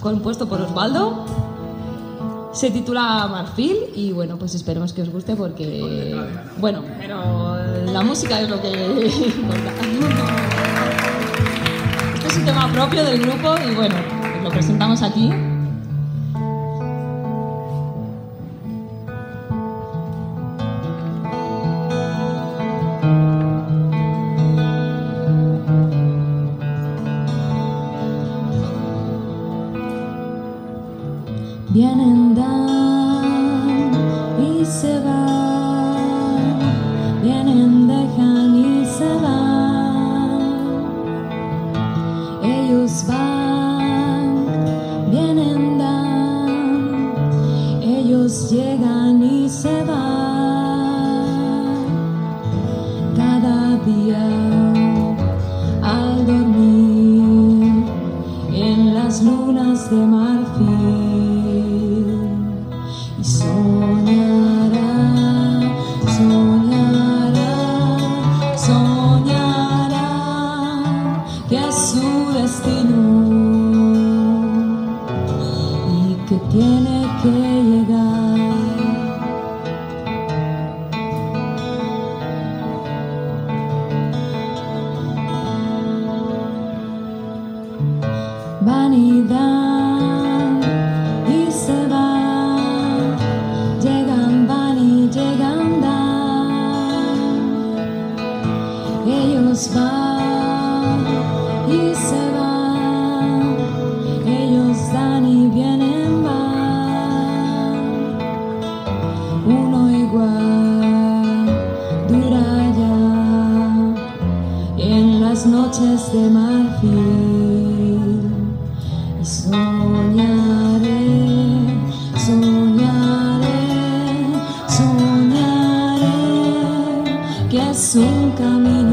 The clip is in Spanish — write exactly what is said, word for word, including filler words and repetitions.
compuesto por Osvaldo. Se titula Marfil y bueno, pues esperemos que os guste porque... Bueno, pero la música es lo que importa. Este es un tema propio del grupo y bueno, pues lo presentamos aquí. Vienen, dan y se van, vienen, dejan y se van. Ellos van, vienen, dan, ellos llegan y se van. Cada día al dormir en las lunas de marfil. Soñará, soñará, soñará que es su destino y que tiene que llegar. Vanidad. Ellos van y se van, ellos dan y vienen, van. Uno igual dura ya en las noches de marfil. Y soñaré, soñaré, soñaré que es un camino